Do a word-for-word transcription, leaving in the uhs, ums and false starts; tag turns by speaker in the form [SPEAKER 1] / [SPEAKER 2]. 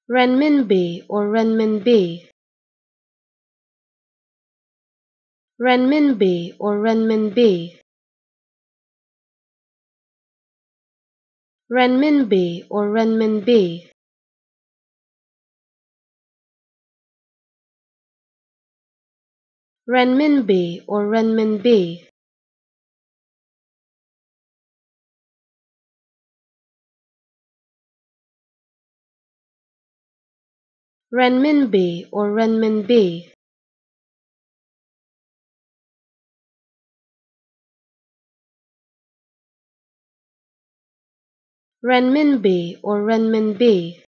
[SPEAKER 1] renminbi or renminbi, renminbi or renminbi, renminbi or renminbi, renminbi or renminbi, renminbi or renminbi, renminbi or renminbi,